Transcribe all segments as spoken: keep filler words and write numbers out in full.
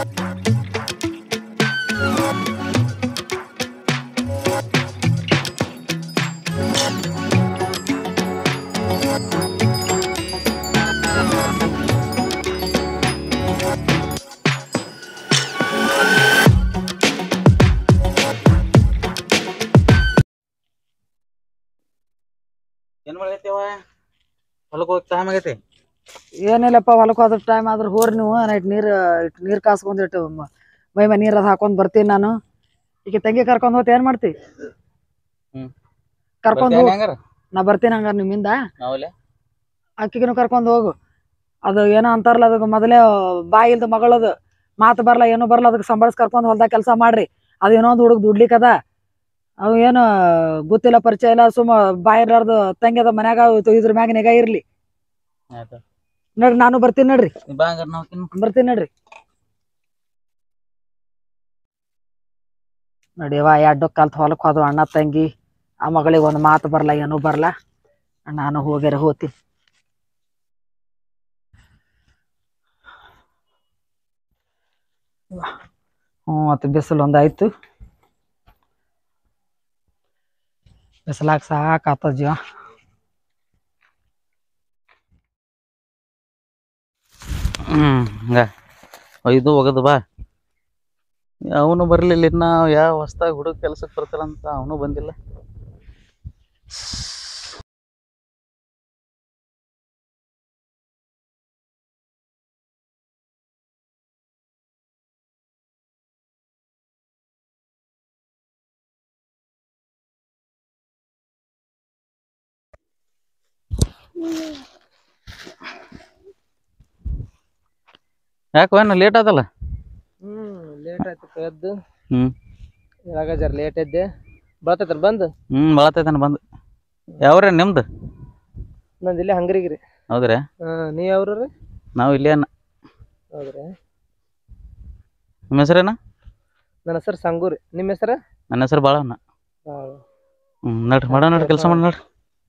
ಏನ್ ಮಾಡೈತಿವ ಹೊಲಕ್ ಹೋಗಿ ಟೈಮ್ ಆಗೈತಿ. ಏನಿಲ್ಲಪ್ಪ ಹೊಲಕ್ ಹೋದ್ರ ಟೈಮ್ ಆದ್ರ ಹೋರಿ ನೀವು ನೈಟ್ ನೀರ್ ಇಟ್ ನೀರ್ ಕಾಸ್ಕೊಂಡ್ ಇಟ್ಟು ಮೈ ಮೈ ನೀರ್ ಅದ್ ಹಾಕೊಂಡ್ ಬರ್ತೀನಿ ನಾನು. ಈಗ ತಂಗಿ ಕರ್ಕೊಂಡ್ ಹೋತ್ ಏನ್ ಮಾಡ್ತಿ? ಹ್ಮ್ ಕರ್ಕೊಂಡ್ ಹೋಗ್ ನಾ ಬರ್ತೀನಿ ಹಂಗಾರ ನಿಮ್ಮಿಂದ. ಅಕ್ಕಿಗೂ ಕರ್ಕೊಂಡ್ ಹೋಗು. ಅದು ಏನೋ ಅಂತಾರಲ್ಲ ಅದಕ್ಕೆ ಮೊದಲೇ ಬಾಯಿ ಇಲ್ದ ಮಗಳದು ಮಾತು ಬರ್ಲ ಏನೋ ಬರ್ಲ ಅದಕ್ಕೆ ಸಂಬಳಸ್ ಕರ್ಕೊಂಡ್ ಹೊಲ್ದಾಗ ಕೆಲಸ ಮಾಡ್ರಿ. ಅದು ಏನೋ ಒಂದು ಹುಡುಗ ದುಡ್ಲಿಕ್ ಅದ ಅವು ಏನು ಗೊತ್ತಿಲ್ಲ ಪರಿಚಯ ಇಲ್ಲ ಸುಮ್ಮ ಬಾಯಿರ್ಲಾರ್ದು ತಂಗಿ ಅದ ಮನ್ಯಾಗ ಇದ್ರ ಮ್ಯಾಗ ನಿಗಾ ಇರ್ಲಿ ನೋಡ್ರಿ. ನಾನು ಬರ್ತೀನಿ ನೋಡ್ರಿ, ಬರ್ತೀನಿ ನೋಡ್ರಿ. ನೋಡಿವ ಎರಡು ಕಲ್ತ್ ಹೊಲಕ್ ಹೋದ ಅಣ್ಣ ತಂಗಿ. ಆ ಮಗಳಿಗೆ ಒಂದು ಮಾತು ಬರ್ಲ ಏನೂ ಬರ್ಲ. ನಾನು ಹೋಗ್ಯಾರ ಹೋಗ್ತೀನಿ. ಹ್ಞೂ ಮತ್ತೆ ಬಿಸಿಲು ಒಂದಾಯ್ತು. ಬಿಸಿಲಾಗ ಸಾಕಾತ ಜೀವ. ಹ್ಮ್ ಹಂಗ ಒಯ್ದು ಒಗದು ಬಾ. ಅವನು ಬರ್ಲಿಲ್ಲ ಇನ್ನ ಯಾವ ಹೊಸ್ದಾಗಿ ಹುಡುಗ ಕೆಲ್ಸಕ್ಕೆ ಬರ್ತಾರಂತ ಅವನು ಬಂದಿಲ್ಲ. ಯಾಕೋ ಏನು ಲೇಟ್ ಆದಲ್ಲ? ಹ್ಮ್ ಲೇಟ್ ಆಯ್ತು ಎದ್ದು. ಹ್ಮ್ ಇವಾಗ ಜರ ಲೇಟ್ ಎದ್ದೆ. ಬರ್ತೈತಲ್ ಬಂದು? ಹ್ಮ್ ಬಳತೈತಾನ ಬಂದು. ಯಾವ್ರ ನಿಮ್ದು? ನಂದು ಇಲ್ಲೇ ಹಂಗರಿಗಿರಿ. ಹೌದ್ರಾ? ಹಾಂ ನೀ ಯಾವ್ರಿ? ನಾವು ಇಲ್ಲೇ ಅನ್ನ. ಹೌದ್ರಾ? ನಿಮ್ಮ ಹೆಸರೇನ? ನನ್ನ ಹೆಸರು ಸಂಗೂರಿ. ನಿಮ್ಮ ಹೆಸರು? ನನ್ನ ಹೆಸರು ಬಾಳಣ್ಣ. ಹಾಂ ಹ್ಞೂ ನೋಡ್ರಿ ಮಾಡ ನೋಡ್ರಿ ಕೆಲಸ ಮಾಡಿ ನೋಡ್ರಿ.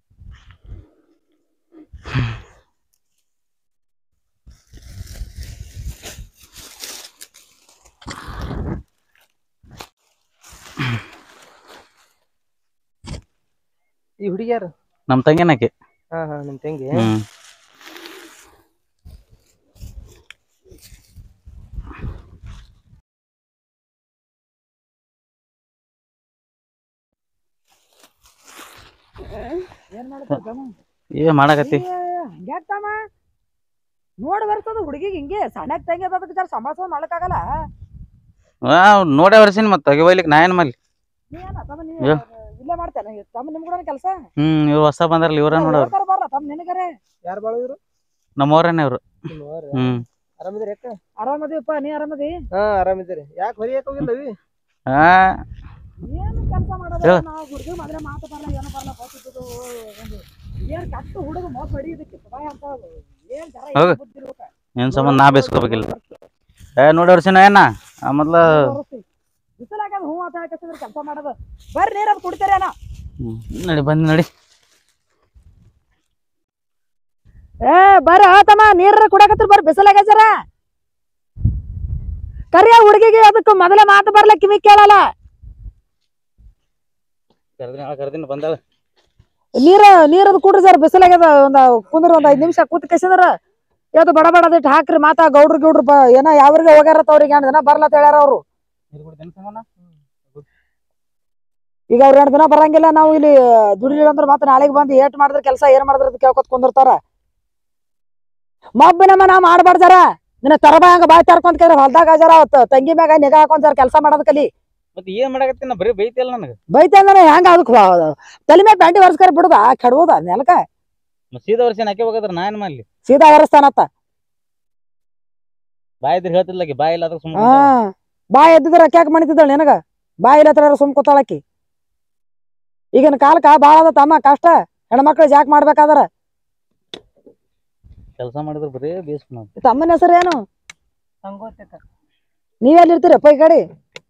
ಈ ಹುಡುಗಿ ಯಾರು? ನಮ್ಮ ತಂಗಿನಕ್ಕೆ. ಹಾಂ ಹಾಂ ನಿಮ್ಮ ತಂಗಿ. ಹ್ಮ್ ಏ ಮಾಡಕತ್ತಿ ನೋಡಿ ಬರ್ತದ ಹುಡುಗಿಗೆ ಹಿಂಗೆ ಸಣ್ಣಕ್ ತಂಗಿ ಅದಕ್ಕೆ ಜರ ಸಂಭಾಳ್ಸೋದು ಮಾಡಕ್ಕಾಗಲ್ಲ. ನೋಡೇ ಬರ್ಸಿನಿ ಮತ್ತೆ ತೆಗಿವೈಲಿಕ್ ನಾ ಏನ್ ಮಾಡ್ಲಿ? ಇಲ್ಲೇ ಮಾಡ್ತೇನೆ ತಮ್ಮ ನಿಮ್ ಕೂಡ ಕೆಲಸ. ಹ್ಮ್ ಇವ್ರು ಹೊಸ ಬಂದಾರಲ್ಲ ಇವ್ರ ನೋಡವ್ರು. ಬರ್ಲ ತಮ್ಮ ನಿನಗರೆ ಯಾರು ಬಾಳು ಇವರು? ನಮ್ಮವ್ರನ್ನೇ ಇವ್ರು. ಹ್ಮ್ ಆರಾಮಿದ್ರಿ ಅಕ್ಕ? ಆರಾಮದಿವಪ್ಪ, ನೀ ಆರಾಮದಿ? ಹಾ ಆರಾಮಿದ್ದೀರಿ. ಯಾಕೆ ಹೊರಿಯಕ್ಕೆ ಹೋಗಿಲ್ಲವಿ? ಹಾ ಏನು ಕೆಲಸ ಮಾಡೋದು ನಾವು ಹುಡುಗ ಮೊದಲೇ ಮಾತು ಬರಲ್ಲ ಏನೋ ಬರಲ್ಲ ಹೋಗ್ತಿದ್ದು ಒಂದು ಏನು ಕಟ್ಟು ಹುಡುಗ ಮೋಸ ಹೊಡಿಯೋದಕ್ಕೆ ಸದಾಯ ಅಂತ ಏನು ಜರ ಬುದ್ಧಿರ್ಬೇಕ. ಏನ್ ಸಂಬಂಧ ನಾ ಬೇಸ್ಕೋಬೇಕಿಲ್ಲ. ಏ ನೋಡಿ ವರ್ಷನ ಏನ ಮೊದ್ಲ ಬಿಸಿಲಾಗ ಹೂ ಅಂತ ಹಾಕಿದ್ರೆ ಕೆಲಸ ಮಾಡೋದು. ಬರ್ರಿ ನೀರದು ಕುಡಿತೀರೇನ? ಹ್ಮ್ ನಡಿ ಬಂದ್ ನಡಿ. ಏ ಬರ್ರಿ ಆತಮ್ಮ ನೀರ ಕುಡಕತ್ರ ಬರ್ರಿ ಬಿಸಿಲಾಗ ಜರ ಕರಿಯ ಹುಡುಗಿಗೆ ಅದಕ್ಕೆ ಮೊದಲೇ ಮಾತು ಬರ್ಲ ಕಿವಿ ಕೇಳಲ್ಲ. ಕರ್ದಿನ ಬಂದಾಳ. ನೀರ ನೀರದು ಕುಡ್ರಿ ಸರ್ ಬಿಸಿಲಾಗ್ಯದ ಒಂದ್ ಕುಂದ್ರ ಒಂದ್ ಐದ್ ನಿಮಿಷ ಕೂತ್ ಕಸಿದ್ರ ಇವತ್ತು ಬಡ ಬಡದಿಟ್ಟು ಹಾಕ್ರಿ. ಮಾತಾ ಗೌಡ್ರ ಗೌಡ್ರು ಬ ಏನೋ ಯಾವ್ರಿಗೆ ಹೋಗ್ಯಾರತ್ತ ಅವ್ರಿಗೆ ಎಂಟು ದಿನ ಬರ್ಲತ್ತ ಹೇಳ್ಯಾರ ಅವ್ರು. ಈಗ ಅವ್ರ ಎಂಟು ದಿನ ಬರಂಗಿಲ್ಲ. ನಾವು ಇಲ್ಲಿ ದುಡಿಲಿಲ್ಲ ಅಂದ್ರೆ ಮತ್ತೆ ನಾಳೆಗೆ ಬಂದು ಏಟ್ ಮಾಡಿದ್ರೆ ಕೆಲಸ ಏನ್ ಮಾಡಿದ್ರ ಅಂತ ಕೇಳ್ಕೊತ್ ಕುಂದಿರ್ತಾರ. ಮಬ್ಬಿನಮ್ಮ ನಾವ್ ಮಾಡ್ಬಾರ್ದಾರ ನಿನ್ನ ತರಬ ಹಂಗ ಬಾಯ್ ತರ್ಕೊಂತ ಕೇಳ್ರಿ ಹೊಲ್ದಾಗ ಜರ ತಂಗಿ ಮ್ಯಾಗ ನಿಗಾ ಹಾಕೊಂಡ್ ಜರ ಕೆಲಸ ಮಾಡೋದ್ ಕಲಿ. ಮತ್ತೆ ಏನ್ ಮಾಡಕತ್ತಿ ನಾ ಬರೀ ಬೈತಿಯಲ್ಲ ನನಗೆ. ಬೈತೆ ಅಂದ್ರೆ ಹೆಂಗ ಅದಕ್ಕೆ ತಲೆ ಮ್ಯಾಗ ಪ್ಯಾಂಟಿ ವರ್ಸ್ಕರ ಬಿಡುದ ಕೆಡವುದ ನೆಲಕ ಸೀದಾ ವರ್ಷ ಹಾಕಿ ಹೋಗದ್ರ ನಾ ಏನ್ ಮಾಡ್ಲಿ? ಸೀದಾ ಹೊರಸ್ತಾನತ್ತ. ಬಾಯ್ ಇದ್ರೆ ಹೇಳ್ತಿದ್ಲಕಿ ಬಾಯ್ ಇಲ್ಲ ಸುಮ್ ಹಾ ಬಾಯ್ ಎದ್ದಿದ್ರ ಅಕ್ಯಾಕ ಮಣಿತಿದ್ದಾಳ ನಿನಗ? ಬಾಯ್ ಇಲ್ಲ ಹತ್ರ ಸುಮ್ ಕೂತಾಳಕಿ. ಈಗಿನ ಕಾಲಕ್ಕ ಬಾಳ ಅದ ತಮ್ಮ ಕಷ್ಟ. ಹೆಣ್ಮಕ್ಳು ಜಾಕ್ ಮಾಡ್ಬೇಕಾದ್ರ ಕೆಲಸ ಮಾಡಿದ್ರ ಬರೀ ಬೇಸ್. ತಮ್ಮನ ಹೆಸರು ಏನು? ಸಂಗೋತಕ್ಕ. ನೀವೆಲ್ಲಿ ಇರ್ತೀರಪ್ಪ ಈ ಕಡೆ?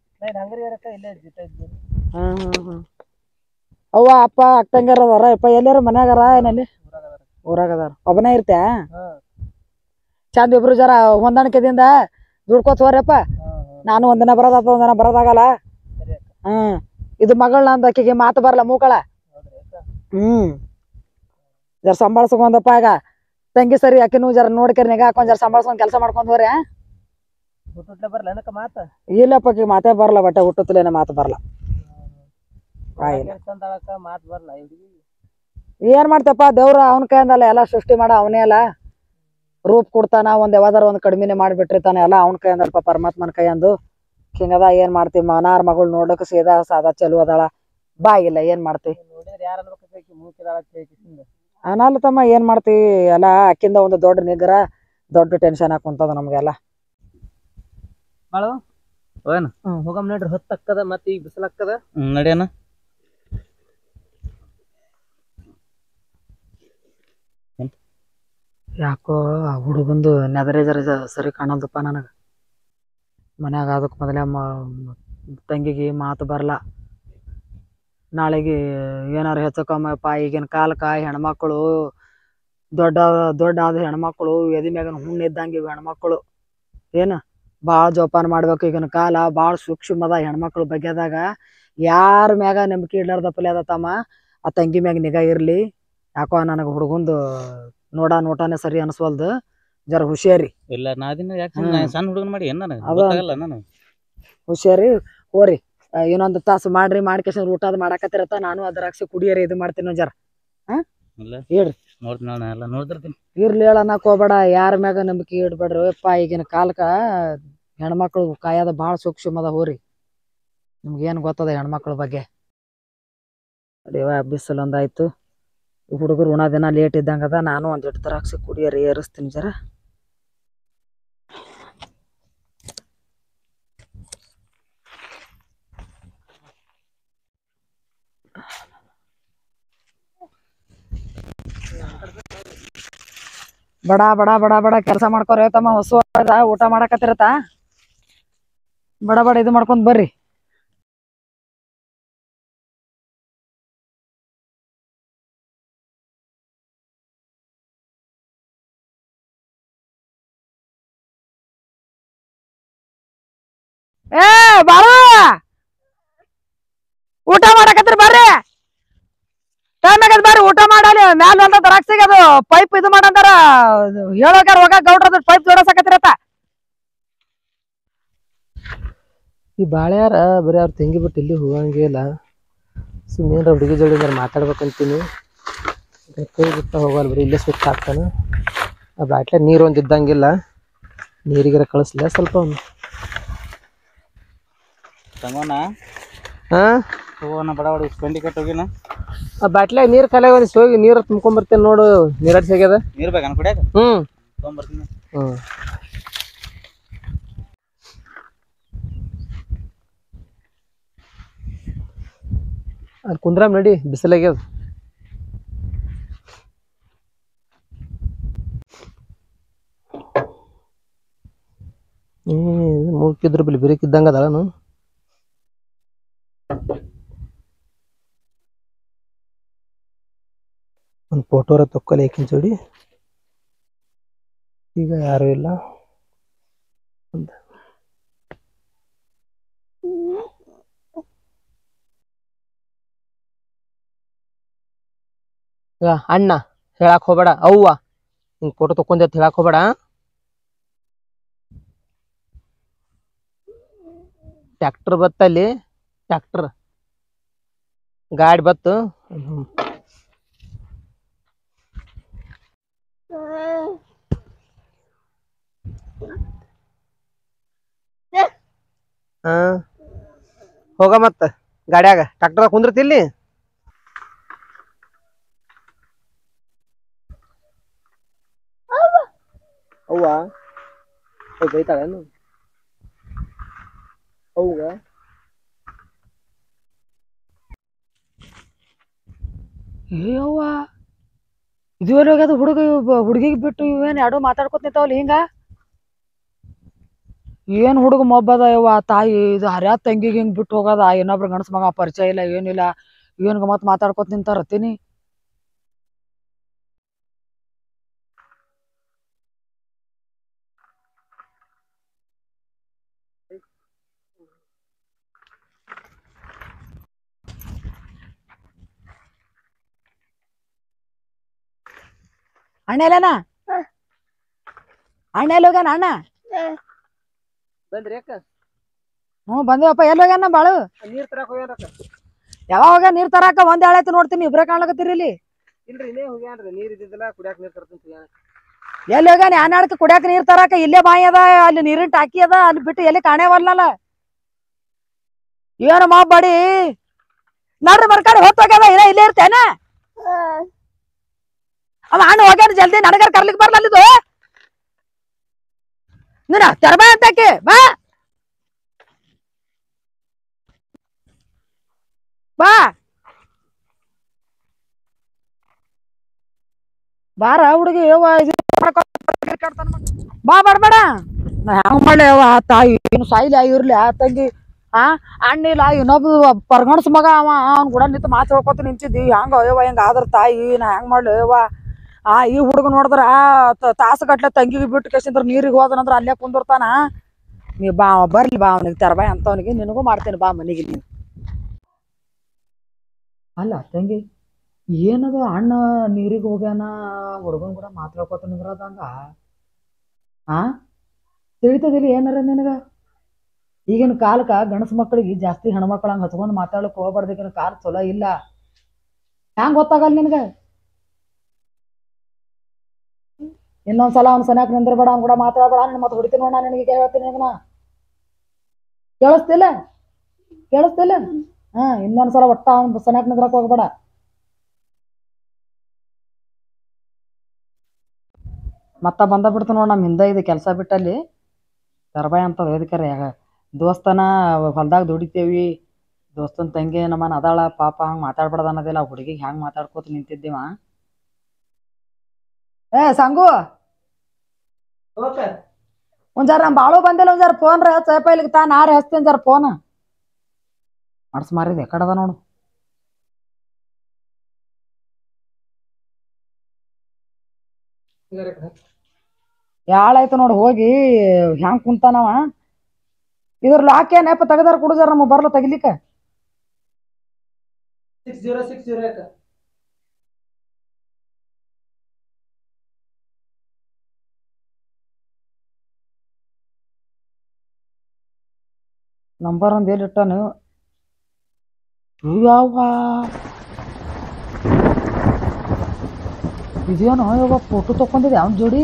ಹ್ಮ್ ಹ್ಮ್ ಹ್ಮ್ ಅವ್ವ ಅಪ್ಪ ಅಕ್ಕ ತಂಗ್ಯಾರ ಅದಾರ ಯಪ್ಪ? ಎಲ್ಲಾರ ಮನ್ಯಾಗಾರ ಏನಲ್ಲಿ ಊರಾಗ ಅದಾರ? ಒಬ್ಬನೇ ಇರ್ತ್ಯಾ? ಚಂದ ಇಬ್ರು ಜರ ಹೊಂದಾಣಿಕೆದಿಂದ ದುಡ್ಕೋತ ಹೋರಪ್ಪ. ನಾನು ಒಂದಿನ ಬರೋದಾತ ಒಂದಿನ ಬರೋದಾಗಲ್ಲ. ಹ್ಮ್ ಇದು ಮಗಳ್ ನಂದು, ಆಕಿಗೆ ಮಾತು ಬರಲ್ಲ ಮೂಕಳ. ಹ್ಮ್ ಜರ ಸಂಭಾಳ್ಸ್ಕೊಂಡಪ್ಪ. ಈಗ ತಂಗಿ ಸರಿ ಆಕಿನೂ ಜರ ನೋಡ್ಕರಿ ನಿಗಾ ಹಾಕೊಂಡ್ ಜರ ಸಂಭಾಳ್ಸ್ಕೊಂಡ್ ಕೆಲಸ ಮಾಡ್ಕೊಂಡ್ ಹೋರಿ. ಬರ್ಲ ಏನಕ್ಕ ಮಾತ ಇಲ್ಲಪ್ಪ ಆಕಿಗೆ ಮಾತೇ ಬರಲ್ಲ, ಬಟ್ಟೆ ಹುಟ್ಟುತ್ತಲೇನ ಮಾತು ಬರಲ್ಲ. ಮಾತ್ ಬರ್ಲ ಹುಡುಗಿ. ಏನ್ ಮಾಡ್ತಪ್ಪ, ದೇವ್ರ ಅವನ ಕೈಯಿಂದಲ್ಲ ಎಲ್ಲ ಸೃಷ್ಟಿ ಮಾಡ ಅವನೇ ಅಲ್ಲ. ರೂಪ್ ಕೊಡ್ತಾನ, ಒಂದ್ ಯಾವ್ದಾರ ಒಂದ್ ಕಡಿಮೆನೆ ಮಾಡಿಬಿಟ್ಟಿರ್ತಾನೆ. ಎಲ್ಲ ಅವ್ನ ಕೈಯಿಂದಲ್ಪ, ಪರಮಾತ್ಮನ ಕೈಯಂದು. ಹಿಂಗದ ಏನ್ ಮಾಡ್ತಿ, ಮನಾರ್ ಮಗಳು ನೋಡಕ್ ಸೀದಾ ಸಾದಾ ಚಲೋ ಅದಾಳ, ಬಾಯಿಲ್ಲ ಏನ್ ಮಾಡ್ತಿ. ಅನಲ್ಲ ತಮ್ಮ, ಏನ್ ಮಾಡ್ತಿ. ಎಲ್ಲ ಅಕ್ಕಿಂದ ಒಂದು ದೊಡ್ಡ ನಿಗ್ರ, ದೊಡ್ಡ ಟೆನ್ಷನ್ ಹಾಕುಂತದ ನಮ್ಗೆಲ್ಲ. ಬಾಳು ಏನು ಹ್ಮ್ ಹೋಗಮ್ ನೋಡ್ರಿ, ಹೊತ್ತಕ್ಕದ ಮತ್ತೆ ಈಗ ಬಿಸಿಲಕ್ಕದ. ಹ್ಮ್ ನಡಿಯನ. ಯಾಕೋ ಆ ಹುಡುಗಂದು ನೆದರೇ ಜರ ಸರಿ ಕಾಣಲ್ದಪ್ಪ ನನಗೆ. ಮನ್ಯಾಗ ಅದಕ್ಕೆ ಮೊದಲೇ ತಂಗಿಗೆ ಮಾತು ಬರಲ್ಲ. ನಾಳೆಗೆ ಏನಾರು ಹೆಚ್ಚು ಕಮ್ಮಪ್ಪ, ಈಗಿನ ಕಾಲಕ್ಕೆ ಹೆಣ್ಮಕ್ಳು ದೊಡ್ಡ ದೊಡ್ಡ ಆದ ಹೆಣ್ಮಕ್ಳು ಎದಿ ಮ್ಯಾಗನ ಹುಣ್ಣು ಇದ್ದಂಗೆ ಇವು ಹೆಣ್ಮಕ್ಳು. ಏನು ಭಾಳ ಜೋಪಾನ ಮಾಡ್ಬೇಕು. ಈಗಿನ ಕಾಲ ಭಾಳ ಸೂಕ್ಷ್ಮದ ಹೆಣ್ಮಕ್ಳು ಬಗ್ಗೆದಾಗ. ಯಾರ ಮ್ಯಾಗ ನಂಬಿಕೆ ಇಡ್ಲಾರ್ದಪ್ಪಲೆ ಅದ ತಮ್ಮ. ಆ ತಂಗಿ ಮ್ಯಾಗ ನಿಗಾ ಇರಲಿ. ಯಾಕೋ ನನಗೆ ಹುಡುಗಂದು ನೋಡ ನೋಟಾನೆ ಸರಿ ಅನಿಸ್ವಲ್ದು. ಜರ ಹುಷಾರಿ. ಇಲ್ಲ ನಾ ದಿನ ಯಾಕೆ ಹ್ಮ್. ಸಣ್ಣ ಹುಡುಗನ ಮಾಡಿ ಏನ್ ನನಗೆ ಅದ ಗೊತ್ತಾಗಲ್ಲ. ನಾನು ಹುಷಾರಿ ಹೋರಿ. ಇನ್ನೊಂದು ತಾಸು ಮಾಡ್ರಿ, ಮಾಡ್ಕೇಶನ್ ಊಟ ಅದು ಮಾಡಾಕತ್ತಿರತ್ತ. ನಾನು ಅದ್ರಾಕ್ಸಿ ಕುಡಿಯರಿ ಇದು ಮಾಡ್ತೀನಿ ಜರ. ಹಾ ಇಲ್ಲ ಹೇಳ್ರಿ, ನೋಡ್ತೀನಿ ನಾನು ಎಲ್ಲ ನೋಡ್ತಿರ್ತೀನಿ. ಇರ್ಲಿ ಹೇಳನ್ನಕ್ ಹೋಗ್ಬೇಡ. ಯಾರ ಮ್ಯಾಗ ನಂಬಿಕೆ ಇಡ್ಬೇಡ್ರಿ ಯಪ್ಪ. ಈಗಿನ ಕಾಲಕ್ಕ ಹೆಣ್ಮಕ್ಳು ಕಾಯದ ಭಾಳ ಸೂಕ್ಷ್ಮದ ಹೋರಿ. ನಿಮ್ಗೇನು ಗೊತ್ತದ ಹೆಣ್ಮಕ್ಳ ಬಗ್ಗೆ. ಅದೇವ ಬಿಸಿಲು ಒಂದಾಯ್ತು. ಹುಡುಗರು ಉಣ ದಿನ ಲೇಟ್ ಇದ್ದಂಗೆ ಅದ. ನಾನು ಒಂದು ಇಟ್ಟು ದ್ರಾಕ್ಷಿ ಕುಡಿಯರಿ ಏರಿಸ್ತೀನಿ ಜರ. ಬಡ ಬಡ ಬಡ ಬಡ ಕೆಲಸ ಮಾಡ್ಕೊರಿ ತಮ್ಮ. ಹೊಸ ಊಟ ಮಾಡಕತ್ತಿರತ್ತ. ಬಡ ಬಡ ಇದು ಮಾಡ್ಕೊಂಡ್ ಬರ್ರಿ. ಏ ಬಾಳು, ಊಟ ಮಾಡಕತ್ರಿ ಬರ್ರಿ. ಟೈಮ್ ಆಗದ ಬರ್ರಿ, ಊಟ ಮಾಡಲಿ. ಮ್ಯಾಲ ಅಂತ ದ್ರಾಕ್ಷಿಗೆ ಅದು ಪೈಪ್ ಇದು ಮಾಡಂತಾರ, ಹೇಳೋಕಾರ ಹೋಗ ಗೌಡ್ರ ಪೈಪ್ ಜೋಡಸಕತ್ತಿರತ್ತ. ಈ ಬಾಳ್ಯಾರ ಬರೀ ಅವ್ರ ತಂಗಿ ಬಿಟ್ಟು ಇಲ್ಲಿ ಹೋಗಂಗೆ ಇಲ್ಲ. ಸುಮ್ಮನೆ ಹುಡುಗಿ ಜೋಡಿ ಮಾತಾಡ್ಬೇಕಂತೀನಿ. ಕೈ ಬಿಟ್ಟ ಹೋಗಲ್ಲ, ಬರೀ ಇಲ್ಲೇ ಸುತ್ತ ಹಾಕ್ತಾನೆ. ಆ ಬಾಟ್ಲೆ ನೀರು ಒಂದು ಇದ್ದಂಗಿಲ್ಲ. ನೀರಿಗೆರ ಕಳಿಸ್ಲಿಲ್ಲ ಸ್ವಲ್ಪ ಒಂದು. ತಗೋಣ ಹಾಂ ತಗೋಣ ಬಡ ಬಡ ಸ್ಪೆಂಡಿ ಕಟ್ ಹೋಗಿನ. ಆ ಬಾಟ್ಲೆ ನೀರು ಖಾಲಿ ಒಂದು ಹೋಗಿ ನೀರು ತುಂಬ್ಕೊಂಬರ್ತೇನೆ ನೋಡು. ನೀರಾಡ್ಸಿ ಆಗ್ಯದ. ನೀರು ಬೇಕನ್ ಕುಡಿಯಾಕ? ಹ್ಞೂ ತೊಗೊಂಬರ್ತೀನಿ. ಹ್ಞೂ ಅದು ಕುಂದ್ರಾಮ್ ನಡಿ, ಬಿಸಿಲಾಗ್ಯದ. ಹ್ಞೂ ಮೂಗಿದ್ರ ಬಲ್ಲಿ ಬಿರಿಕಿದ್ದಂಗೆ ಅದಾಳನು. ಒಂದು ಫೋಟೋರ ತೊಕ್ಕಲಿ ಏಕಿನ ಜೋಡಿ. ಈಗ ಯಾರೂ ಇಲ್ಲ. ಅಣ್ಣ ಹೇಳಕ್ ಹೋಗ್ಬೇಡ, ಅವ್ವ ಹಿಂಗೆ ಫೋಟೋ ತೊಕೊಂಡೆ ಅಂತ ಹೇಳಕ್ ಹೋಗ್ಬೇಡ. ಟ್ಯಾಕ್ಟರ್ ಬತ್ತಲ್ಲಿ, ಟ್ಯಾಕ್ಟರ್ ಗಾಡಿ ಬತ್ತು. ಹಾ ಹೋಗ ಮತ್ತ ಗಾಡ್ಯಾಗ ಟ್ಯಾಕ್ಟರ್ ಕುಂದ್ರತಿಲ್ಲಿ. ಅವ್ವ ಬೈತಾಳೇನು ಅವ್ಗ? ಏವ್ವ ಇದುವರೆಗೆ ಅದು ಹುಡುಗ ಹುಡುಗಿಗೆ ಬಿಟ್ಟು ಇವೇನು ಎರಡು ಮಾತಾಡ್ಕೊತ ನಿಂತಾವಲ್ಲ ಹಿಂಗ. ಏನು ಹುಡುಗ ಮೊಬ್ಬದ ಯವ್ವ. ತಾಯಿ ಇದು ಹರ್ಯಾದ ತಂಗಿಗೆ ಹಿಂಗೆ ಬಿಟ್ಟು ಹೋಗೋದ. ಇನ್ನೊಬ್ರು ಗಣಸ ಮಗ ಪರಿಚಯ ಇಲ್ಲ ಏನಿಲ್ಲ. ಇವನ್ಗೆ ಮತ್ತೆ ಮಾತಾಡ್ಕೊತ ನಿಂತಾರತ್ತೀನಿ. ಅಣ್ಣ ಎಲ್ಲೇನ ಅಣ್ಣ ಎಲ್ಲಿ ಹೋಗ್ಯಾನ ಅಣ್ಣ ಬಂದ್ರಿ ಅಕ್ಕ ಹ್ಞೂ ಬಂದಿವಪ್ಪ ಎಲ್ಲಿ ಹೋಗ್ಯಾನ ಬಾಳು ನೀರ್ ತರಾಕ್ ಹೋಗ್ಯಾನಕ್ಕ ಯಾವಾಗ ಹೋಗ್ಯಾನ ನೀರ್ ತರಾಕ ಒಂದ್ ಹೇಳೈತಿ ನೋಡ್ತೀನಿ ಇಬ್ರೇ ಕಾಣ್ಲಕತ್ತೀರಿ ಇಲ್ಲಿ ಇಲ್ರಿ ಇಲ್ಲೇ ಹೋಗ್ಯಾನ್ರಿ ನೀರ್ ಇದ್ದಿದ್ದಿಲ್ಲ ಕುಡಿಯಾಕ ನೀರ್ ತರ್ತೀನಿ ಹೋಗ್ಯಾನ ಎಲ್ಲಿ ಹೋಗ್ಯಾನ ಯಾನಾಡಕ್ ಕುಡಿಯಾಕ ನೀರ್ ತರಾಕ ಇಲ್ಲೇ ಬಾಯಿ ಅದ ಅಲ್ಲಿ ನೀರಿನ ಟಾಕಿ ಅದ ಅಲ್ಲಿ ಬಿಟ್ಟು ಎಲ್ಲಿ ಕಾಣೇವಲ್ಲಲ್ಲ ಏನು ಮಾಬಾಡಿ ನೋಡ್ರಿ ಮರ್ಕಾಡಿ ಹೊತ್ತೋಗ್ಯದ ಇಲ್ಲ ಇಲ್ಲೇ ಇರ್ತೇನ ಅವ ಅಣ್ಣ ಹೋಗ್ಯಾನ ಜಲ್ದಿ ನನಗಾರ ಕರ್ಲಿಕ್ ಬರ್ಲ ಅಲ್ಲಿದು ನೀನ ತೆರಬಾ ಅಂತಕ್ಕೆ ಬಾ ಬಾ ಬಾರ ಹುಡುಗಿ ಬಾ ಬಡ್ಬೇಡ ನಾ ಹೆಂಗ್ ಮಾಡ್ಲಿ ಅವ ತಾಯಿ ಇನ್ನು ಸಾಯಿಲಿ ಇರ್ಲಿ ಆ ತಂಗಿ ಆ ಅಣ್ಣಿಲ್ಲ ಇನ್ನೊಬ್ಬ ಪರ್ಗಣಸ್ ಮಗ ಅವ ಅವ್ನ ಕೂಡ ನಿಂತು ಮಾತು ಹೇಳ್ಕೊತ ನಿಂತಿದ್ದಿ ಹೆಂಗ ಅಯ್ಯವ ಹೆಂಗ ಆದ್ರ ತಾಯಿ ನಾ ಹೆಂಗ್ ಮಾಡ್ಲಿ ಅಯ್ಯವ ಆ ಈ ಹುಡುಗ ನೋಡಿದ್ರ ತಾಸು ಗಟ್ಲೆ ತಂಗಿಗೆ ಬಿಟ್ಟು ಕೇಸಿಂದ್ರ ನೀರಿಗೆ ಹೋದನಂದ್ರ ಅಲ್ಲೇ ಕುಂದಿರ್ತಾನ ನೀ ಬಾ ಬರ್ಲಿ ಬಾ ಅವನಿಗೆ ತೆರಬಾಯ್ ಅಂತವನಿಗೆ ನಿನಗೂ ಮಾಡ್ತೀನಿ ಬಾ ಮನೆಗೆ ನೀನು ಅಲ್ಲ ತಂಗಿ ಏನದು ಅಣ್ಣ ನೀರಿಗೆ ಹೋಗ್ಯಾನ ಹುಡುಗನ್ ಕೂಡ ಮಾತಾಡ್ಕೊತ ನಿಂದ್ರದಂಗ ಆ ತಿಳಿತದಿಲ್ಲ ಏನಾರ ನಿನಗ ಈಗಿನ ಕಾಲಕ್ಕ ಗಣಸ ಮಕ್ಕಳಿಗೆ ಜಾಸ್ತಿ ಹೆಣ್ಮಕ್ಳು ಹಂಗ ಹಚ್ಕೊಂಡ್ ಮಾತಾಡಕ್ ಹೋಗ್ಬಾರ್ದು ಈಗಿನ ಕಾಲ ಚಲೋ ಇಲ್ಲ ಹ್ಯಾಂಗ ಗೊತ್ತಾಗಲ್ಲ ನಿನಗ ಇನ್ನೊಂದ್ಸಲ ಅವ್ನ ಸನ್ಯಾಕ ನಿಂದ್ರಬೇಡ ಅವ್ನ ಕೂಡ ಮಾತಾಡ್ಬೇಡ ನಿನ್ ಮತ್ತೆ ಹೊಡಿತೀನಿ ನೋಡ ನಿನಗೆ ಹೇಳ್ತೀನಿ ಅದನ್ನ ಕೇಳಿಸ್ತಿಲ್ಲ ಕೇಳಿಸ್ತಿಲ್ಲ ಹಾ ಇನ್ನೊಂದ್ಸಲ ಒಟ್ಟ ಅವ್ನ ಸನ್ಯಾಕ ನಿಂದ್ರಕ್ ಹೋಗ್ಬೇಡ ಮತ್ತ ಬಂದ ಬಿಡ್ತು ನೋಡ್ ನಮ್ ಹಿಂದೆ ಇದು ಕೆಲಸ ಬಿಟ್ಟಲ್ಲಿ ತರಬಾಯಿ ಅಂತ ವೇದಿಕರ ದೋಸ್ತನ ಹೊಲ್ದಾಗ ದುಡಿತೇವಿ ದೋಸ್ತನ ತಂಗಿ ನಮ್ಮನ ಅದಾಳ ಪಾಪ ಹಂಗ ಮಾತಾಡ್ಬಾರ್ದು ಅನ್ನೋದಿಲ್ಲ ಹುಡುಗಿಗೆ ಹ್ಯಾಂಗ ಮಾತಾಡ್ಕೋತ ನಿಂತಿದ್ದೀವ ಏ ಸಂಗು ಒಂದ್ ಜರ ನಮ್ ಬಾಳು ಬಂದಿಲ್ಲ ಒಂದ್ ಜರ ಫೋನ್ ರೀ ಹಚ್ಚ ಇಲ್ಲಿಗೆ ತಾ ನಾರೇ ಹಚ್ತೀನಿ ಜರ ಫೋನ್ ಮಡ್ಸ್ ಮಾರಿದೆ ಕಡದ ನೋಡು ಯಾಳಾಯ್ತು ನೋಡು ಹೋಗಿ ಹ್ಯಾಂಗ್ ಕುಂತಾನವ ಇದ್ರ ಲಾಕ್ ಏನಪ್ಪ ತೆಗದಾರ ಕುಡುದಾರ ನಮಗ್ ಬರ್ಲ ತೆಗಿಲಿಕ್ಕ ಸಿಕ್ಸ್ ಜೀರೋ ಸಿಕ್ಸ್ ಜೀರೋ ಅಕ್ಕ ನಂಬರ್ ಒಂದ್ ಎಲ್ಲಿ ಇಟ್ಟಾನು ಯಾವ ಇದೇನೋ ಇವಾಗ ಫೋಟೋ ತಕೊಂಡಿದ್ದೆ ಅವನ್ ಜೋಡಿ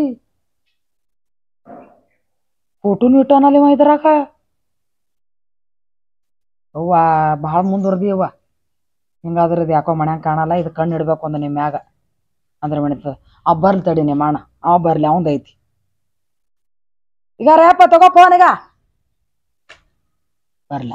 ಫೋಟೋನು ಇಟ್ಟಾನಲ್ಲಿ ಇವ ಇದ್ರಾಕ ಅವ್ವ ಭಾಳ ಮುಂದುವರ್ದಿ ಅವ್ವ ಹಿಂಗಾದ್ರೆ ಇದು ಯಾಕೋ ಮನ್ಯಾಂಗ ಕಾಣಲ್ಲ ಇದು ಕಣ್ಣು ಇಡ್ಬೇಕು ಒಂದು ನಿಮ್ಮ ಮ್ಯಾಗ ಅಂದ್ರೆ ಮಣಿತದ ಅವ್ ಬರ್ಲಿ ತಡಿ ನಿಮ್ಮ ಅಣ್ಣ ಅವ ಬರ್ಲಿ ಅವಂದ್ ಐತಿ ಈಗ ರೇಪ ತಗೋ ಫೋನ್ ಈಗ ಬರ್ಲ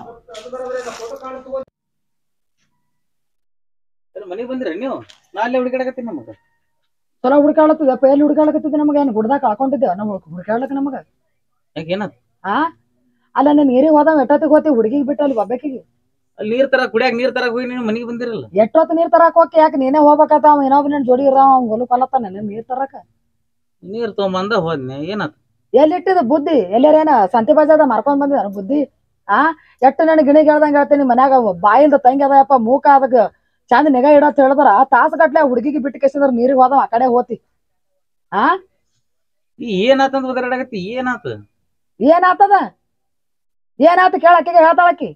ಮನೆಗೆ ಬಂದ್ರಿ ನೀವು ನಾ ಅಲ್ಲೇ ಹುಡುಕಾಡಕತ್ತೀನಿ ನಮಗ ಚಲೋ ಹುಡುಕಾಳತ್ತದಪ್ಪ ಎಲ್ಲಿ ಹುಡುಕಾಳಕತ್ತಿದ್ದೆ ನಮಗೆ ಏನು ಗುಡ್ದಾಗ ಕಳ್ಕೊಂಡಿದ್ದೇವ ನಮ್ಗೆ ಹುಡುಕಾಡ್ಲಕ್ಕ ನಮಗ ಯಾಕೆ ಏನತ್ ಆ ಅಲ್ಲ ನೀನ್ ನೀರಿಗೆ ಹೋದಾವ ಎಟ್ಟೊತ್ತಿಗೆ ಹೋಗ್ತಿ ಹುಡುಗಿಗೆ ಬಿಟ್ಟು ಅಲ್ಲಿ ಒಬ್ಬಾಕಿಗೆ ಅಲ್ಲಿ ನೀರ್ ತರ ಕುಡಿಯಾಕ ನೀರ್ ತರಕ್ ಹೋಗಿ ನೀವು ಮನೆಗೆ ಬಂದಿರಲ್ಲ ಎಷ್ಟೊತ್ತು ನೀರ್ ತರಾಕ್ ಹೋಗಿ ಯಾಕೆ ನೀನೇ ಹೋಗ್ಬೇಕತ್ತ ಅವ ಇನ್ನೊಬ್ಬ ನಿನ್ ಜೋಡಿ ಇರ ಅವ್ನ ಹೊಲು ಕಲತ್ತಾನ ನೀರ್ ತರಾಕ ನೀರ್ ತಗೊಂಬಂದ ಹೋದ್ನೆ ಏನತ್ ಎಲ್ಲಿಟ್ಟಿದ ಬುದ್ಧಿ ಎಲ್ಲಾರೇನ ಸಂತಿ ಬಜಾದ ಮಾರ್ಕೊಂಡ್ ಬಂದಿದ ಬುದ್ಧಿ ಆ ಎಟ್ಟು ನನ್ ಗಿಣಿಗೆ ಹೇಳ್ದಂಗ ಹೇಳ್ತೀನಿ ಮನ್ಯಾಗ ಬಾಯಿಂದ ತಂಗಿ ಅದಪ್ಪ ಮೂಕ ಅದಕ್ಕೆ ಚಂದ ನಿಗಾ ಇಡತ್ ಹೇಳಿದ್ರ ತಾಸು ಗಟ್ಲೆ ಹುಡುಗಿಗೆ ಬಿಟ್ಟು ಕೆಸಿದ್ರ ನೀರಿಗೆ ಹೋದವ ಆ ಕಡೆ ಹೋತಿ ಆ ಏನಾತಂತ ಒದರಾಡಕತ್ತಿ ಏನಾತ ಏನಾತದ ಏನಾತ ಕೇಳಕ್ಕಿಗೆ ಹೇಳ್ತಾಳಕ್ಕಿ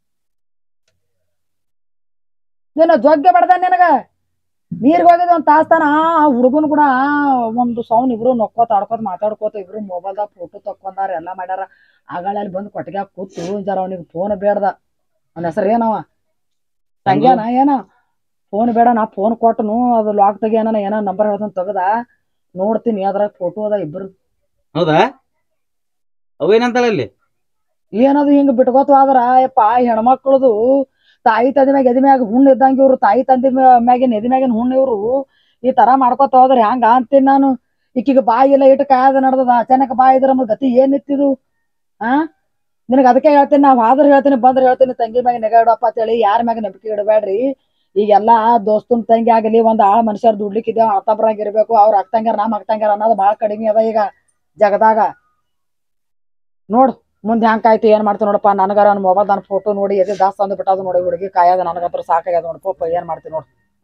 ನೀನು ಜೊಗ್ಗೆ ಬಡ್ದ ನಿನಗ ನೀರ್ಗೆ ಹೋಗಿದ್ ಒಂದ್ ತಾಸ್ತಾನ ಆ ಹುಡುಗನ್ ಕೂಡ ಒಂದು ಸೌನ್ ಇಬ್ರು ನೊಕ್ಕೋತ ಆಡ್ಕೋತ ಮಾತಾಡ್ಕೋತ ಇಬ್ರು ಮೊಬೈಲ್ದಾಗ ಫೋಟೋ ತಕ್ಕೊಂಡಾರ ಎಲ್ಲಾ ಮಾಡ್ಯಾರ ಆಗಳಲ್ಲಿ ಬಂದು ಕೊಟ್ಟಿಗೆ ಕೂತು ಜರ ಅವನಿಗೆ ಫೋನ್ ಬೇಡ್ದ ಅವನ ಹೆಸರು ಏನವ ತಂಗ್ಯಾನ ಏನ ಫೋನ್ ಬೇಡ ನಾ ಫೋನ್ ಕೊಟ್ಟನು ಅದು ಲಾಕ್ ತೆಗಿಯನ ಏನ ನಂಬರ್ ಹೇಳ್ತಾನ ತೆಗದ ನೋಡ್ತೀನಿ ಅದ್ರಾಗ ಫೋಟೋ ಅದ ಇಬ್ರು ಹೌದಾ ಅವೇನಂತಾಳ ಅಲ್ಲಿ ಏನದು ಹಿಂಗ ಬಿಟ್ಕೋತ ಆದ್ರ ಯಪ್ಪ ಹೆಣ್ಮಕ್ಳದು ತಾಯಿ ತಂದಿ ಮ್ಯಾಗ ಎದಿ ಮ್ಯಾಗ ಹುಣ್ಣು ಇದ್ದಂಗ ಇವ್ರು ತಾಯಿ ತಂದಿ ಮ್ಯಾಗಿನ ಎದಿ ಮ್ಯಾಗಿನ ಹುಣ್ಣು ಇವ್ರು ಈ ತರ ಮಾಡ್ಕೋತ ಹೋದ್ರ ಹೆಂಗ ಅಂತೀನಿ ನಾನು ಈಕಿಗೆ ಬಾಯಿ ಎಲ್ಲ ಇಟ್ಟು ಕಾಯದ ನಡ್ದದ ಅಚಾನಕ್ ಬಾಯಿ ಇದ್ರ ನಮ್ಗೆ ಗತಿ ಏನ್ ನಿಂತಿದು ಆ ನಿನಗೆ ಅದಕ್ಕೆ ಹೇಳ್ತೀನಿ ನಾವ್ ಆದ್ರ ಹೇಳ್ತೀನಿ ಬಂದ್ರ ಹೇಳ್ತೀನಿ ತಂಗಿ ಮ್ಯಾಗ ನಿಗಾ ಇಡಪ್ಪ ಅಂತೇಳಿ ಯಾರ ಮ್ಯಾಗ ನಂಬಿಕೆ ಇಡಬೇಡ್ರಿ ಈಗೆಲ್ಲಾ ದೋಸ್ತನ್ ತಂಗಿ ಆಗಲಿ ಒಂದ್ ಆಳ ಮನುಷ್ಯರ್ ದುಡ್ಲಿಕ್ಕಿದ್ದೇವ ಅಳ್ತಂಬ್ರಾಗ ಇರ್ಬೇಕು ಅವ್ರ ಅಕ್ತಂಗ್ಯಾರ ನಮ್ ಅಕ್ತಂಗ್ಯಾರ ಅನ್ನೋದು ಬಾಳ ಕಡಿಮೆ ಅದ ಈಗ ಜಗದಾಗ ನೋಡ್ ಮುಂದೆ ಹ್ಯಾಂಗ್ ಕಾಯ್ತು ಏನ್ ಮಾಡ್ತೀನಿ ನೋಡಪ್ಪ ನನಗಾರ ಅವ್ನ ಮೊಬೈಲ್ ನನ್ನ ಫೋಟೋ ನೋಡಿ ಎದೆ ದಾಸ್ತ ಅಂದ್ ಬಿಟ್ಟದು ನೋಡಿ ಹುಡುಗಿ ಕಾಯದ ನನಗತ್ರ ಸಾಕಾಗ್ಯದ ನೋಡಪ್ಪ ಏನ್ ಮಾಡ್ತೀನಿ ನೋಡ್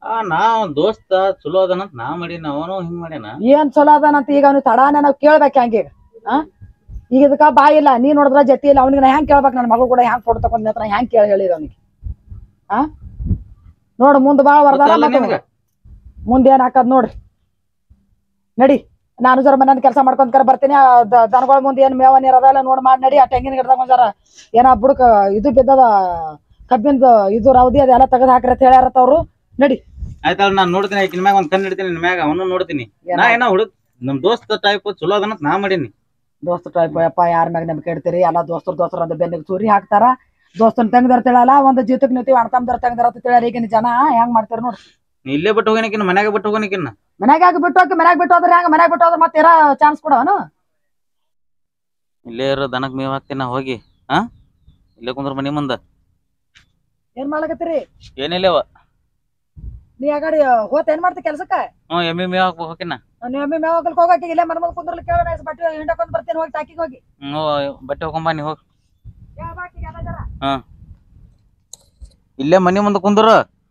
ಆ ನಾ ಅವ್ನ್ ದೋಸ್ತ ಚಲೋ ಅದನಂತ ನಾ ಮಾಡೀನಿ ಅವನು ಹಿಂಗ್ ಮಾಡ್ಯಾನ. ಏನ್ ಚಲೋ ಅದಾನಂತ ಈಗ ಅವ್ನಿಗೆ ತಡಾನ ನಾವ್ ಕೇಳ್ಬೇಕು ಹೆಂಗ ಈಗ ಆ ಈಗ ಇದಕ್ಕ ಬಾ ಇಲ್ಲ ನೀ ನೋಡಿದ್ರ ಜತಿ ಇಲ್ಲ ಅವ್ನಿಗೆ ನಾ ಹೆಂಗ್ ಕೇಳ್ಬೇಕು ನನ್ನ ಮಗಳು ಕೂಡ ಹೆಂಗ್ ಫೋಟೋ ತಕೊಂಡ್ ಹತ್ರ ಹೆಂಗ್ ಕೇಳಿ ಹೇಳಿರ ಅವ್ನಿಗೆ ಆ ನೋಡು ಮುಂದ್ ಬಾಳ ವರದಾನ ಮುಂದೆ ಏನ್ ಹಾಕದ್ ನೋಡ್ರಿ ನಡಿ ನಾನು ಜರ ಮನೇನ್ ಕೆಲಸ ಮಾಡ್ಕೊಂಡ್ ಬರ್ತೀನಿ ದನಗಳ ಮುಂದೆ ಏನ್ ಮೇವ ನೀರ್ ಅದಲ್ಲ ನೋಡ್ ಮಾಡಿ ನಡಿ ಆ ತೆಂಗಿನ ಗಿಡದಾಗ ಒಂದ್ ಜರ ಏನ ಬುಡಕ ಇದು ಬಿದ್ದದ ಕಬ್ಬಿಂದ ಇದು ರೌದಿ ಅದೆಲ್ಲ ತೆಗೆದ್ ಹಾಕ್ರಿ ಅಂತ ಹೇಳ್ಯಾರತ್ತ ಅವ್ರು ನಡಿ. ಆಯ್ತಾಳ ನಾನ್ ನೋಡ್ತೀನಿ ಆಕಿನ ಮ್ಯಾಗ ಒಂದ್ ಕಣ್ಣು ಇಡ್ತೀನಿ ನಿನ್ ಮ್ಯಾಗ ಅವನು ನೋಡ್ತೀನಿ. ನಾ ಏನ ಹುಡುಕ್ ನಮ್ ದೋಸ್ತ ಟೈಪ್ ಚಲೋ ಅದನಂತ ನಾ ಮಾಡೀನಿ. ದೋಸ್ತ ಟೈಪ್ ಯಪ್ಪ ಯಾರ ಮ್ಯಾಗ ನಂಬಿಕೆ ಇಡ್ತೀರಿ ಎಲ್ಲಾ ದೋಸ್ತರು ದೋಸ್ತರು ಅಂತ ಬೆನ್ನಿಗೆ ಚೂರಿ ಹಾಕ್ತಾರ. ದೋಸ್ತನ್ ತಂಗದಾರ ತಿಳಲ್ಲ ಒಂದ್ ಜೀತಕ್ ನಿಂತೀವಿ ಅಣ್ತಮ್ದಾರ ತಂಗದಾರ ಅಂತ ತಿಳ್ಯಾರ ಈಗಿನ ಜನ ಹೆಂಗ್ ಮಾಡ್ತಾರ ನೋಡ್ರಿ. ನೀ ಇಲ್ಲೇ ಬಿಟ್ಟು ಹೋಗಿನಕಿನ್ನ ಮನ್ಯಾಗ ಬಿಟ್ಟು ಹೋಗಿನಕಿನ್ನ ಮನ್ಯಾಗ ಬಿಟ್ಟು ಹೋಗಿ ಮನ್ಯಾಗ ಬಿಟ್ಟು ಹೋದ್ರ ಹೆಂಗ ಮನ್ಯಾಗ ಬಿಟ್ಟು ಹೋದ್ರ ಮತ್ತೆ ಇರೋ ಚಾನ್ಸ್ ಕೊಡವನು. ಇಲ್ಲೇ ಇರೋ ದನಕ್ ಮೇವ್ ಹಾಕ್ತೀನಿ ನಾ ಹೋಗಿ. ಹಾ ಇಲ್ಲೇ ಕುಂದ್ರ ಮನಿ ಮುಂದ ಏನ್ ಮಾಡ್ಲಕತ್ತೀರಿ? ಏನಿಲ್ಲವ ನೀ ಆ ಗಾಡಿ ಹೋತ ಏನ್ ಮಾಡ್ತಿ ಕೆಲ್ಸಕ್ಕ? ಹ್ಮ್ ಎಮ್ಮಿ ಮೇವ್ ಹಾಕ್ಬೇಕು ಹೋಗಿನ ನೀವು ಎಮ್ಮಿ ಮೇವ್ ಹಾಕಲ್ಕ ಹೋಗಕ್ಕೆ ಇಲ್ಲೇ ಮನ ಮುಂದೆ ಕುಂದ್ರಲಿ ಕೇಳೋಣ ಬಟ್ಟೆ ಹಿಂಡಕೊಂಡ್ ಬರ್ತೀನಿ ಹೋಗಿ ಟಾಕಿಗೆ ಹೋಗಿ. ಹ್ಮ್ ಬಟ್ಟೆ ಹೋಗೊಂಬ ನೀ ಹೋಗಿ. ಹಾ ಇಲ್ಲೇ ಮನಿ ಮುಂದೆ ಕುಂದ್ರ.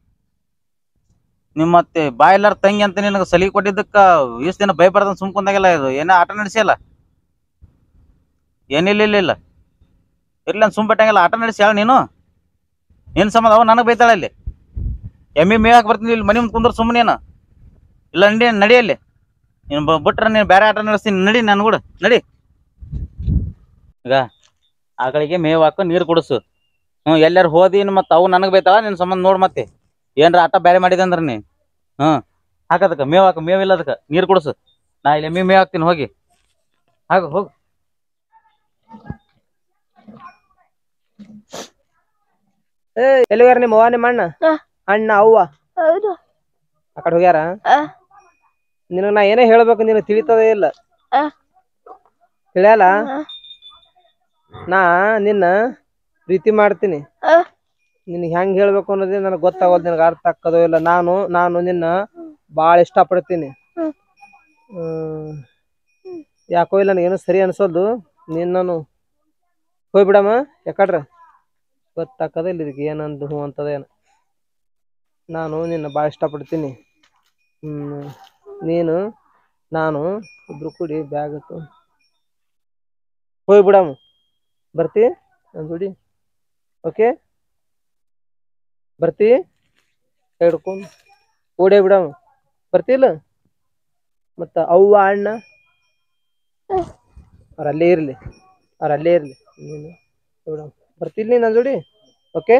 ನಿಮ್ ಮತ್ತೆ ಬಾ ಎಲ್ಲಾರ ತಂಗಿ ಅಂತ ನಿನಗ ಸಲಿಗೆ ಕೊಟ್ಟಿದ್ದಕ್ಕ ಇಷ್ಟ ದಿನ ಭಯಪಡ್ದ ಸುಮ್ ಕುಂದಾಗೆಲ್ಲ ಇದು ಏನ ಆಟ ನಡೆಸಿಯಲ್ಲ ಏನಿಲ್ಲ ಇಲ್ಲ ಇಲ್ಲ ಇರ್ಲಿ ಸುಮ್ ಬಿಟ್ಟಂಗೆಲ್ಲ ಆಟ ನಡೆಸಿ ಹೇಳ ನೀನು. ನಿನ್ ಸಂಬಂಧ ಅವ ನನಗ್ ಬೈತಾಳ ಅಲ್ಲಿ ಎಮ್ಮಿ ಮೇವ್ ಹಾಕಿ ಬರ್ತೀನಿ ಇಲ್ಲಿ ಮನಿ ಮುಂದೆ ಕುಂದ್ರ ಸುಮ್ಮನೆ ಏನು ಇಲ್ಲ ನಡಿ ನಡಿಯಲ್ಲಿ ನೀನು ಬಿಟ್ರ ನೀನು ಬೇರೆ ಆಟ ನಡೆಸ್ತೀನಿ ನಡಿ ನನ್ ಕೂಡ ನಡಿ. ಈಗ ಆಕಳಿಗೆ ಮೇವ್ ಹಾಕು ನೀರು ಕುಡಿಸು. ಹ್ಞೂ ಎಲ್ಲಾರು ಹೋದಿ ಮತ್ತೆ ಅವು ನನಗೆ ಬೈತಾಳ ನಿನ್ನ ಸಂಬಂಧ ನೋಡ್ ಮತ್ತೆ ಏನ್ರ ಆಟ ಬೇರೆ ಮಾಡಿದೆ ಅಂದ್ರೆ ನೀ ಹ್ಞೂ ಹಾಕದಕ್ಕ ಮೇವ್ ಹಾಕು ಮೇವ್ ಇಲ್ಲದಕ್ಕೆ ನೀರು ಕುಡಿಸು. ನಾ ಇಲ್ಲಿ ಎಮ್ಮಿ ಮೇವ್ ಹಾಕ್ತೀನಿ ಹೋಗಿ ಹಾಕು ಹೋಗು. ಏ ಎಲ್ಲಿಗಾರ ನಿಮ್ಮ ಅವ್ವ ನಿಮ್ಮ ಅಣ್ಣ ಅಣ್ಣ ಅವ್ವ ಆ ಕಡೆ ಹೋಗ್ಯಾರ. ನಿನಗ ನಾ ಏನೇ ಹೇಳ್ಬೇಕು ನೀನು ತಿಳಿತದೇ ಇಲ್ಲ ತಿಳಿಯಲ್ಲ. ನಾ ನಿನ್ನ ಪ್ರೀತಿ ಮಾಡ್ತೀನಿ. ನಿನಗೆ ಹೆಂಗ್ ಹೇಳ್ಬೇಕು ಅನ್ನೋದೇ ನನಗೆ ಗೊತ್ತಾಗೋದು ನಿನಗೆ ಅರ್ಥ ಆಗ್ತದೋ ಇಲ್ಲ. ನಾನು ನಾನು ನಿನ್ನ ಭಾಳ ಇಷ್ಟಪಡ್ತೀನಿ. ಹ್ಮ್ ಯಾಕೋ ಇಲ್ಲ ನನಗೇನು ಸರಿ ಅನ್ಸೋದು. ನಿನ್ನನು ಹೋಗ್ಬಿಡಮ್ಮ ಯಾಕಡ್ರ ಗೊತ್ತಾಕದ ಇಲ್ಲ ಇದಕ್ಕೆ ಏನಂದು ಹ್ಞೂ ಅಂತದೇನು. ನಾನು ನಿನ್ನ ಭಾಳ ಇಷ್ಟಪಡ್ತೀನಿ. ಹ್ಞೂ ನೀನು ನಾನು ಇಬ್ರು ಕೂಡಿ ಬ್ಯಾಗ್ ಹೋಗ್ಬಿಡಮ್ಮ ಬರ್ತಿ ನನ್ನ ಜೋಡಿ ಓಕೆ ಬರ್ತಿ ಹಿಡ್ಕೊಂಡು ಓಡೇ ಬಿಡಮ್ಮ ಬರ್ತಿಲ್ಲ. ಮತ್ತು ಅವ್ವ ಅಣ್ಣ ಅವ್ರು ಅಲ್ಲೇ ಇರಲಿ ಅವ್ರು ಅಲ್ಲೇ ಇರಲಿ ನೀನು ಬಿಡಮ್ಮ ಬರ್ತಿಲ್ಲ ನನ್ನ ಜೋಡಿ ಓಕೆ.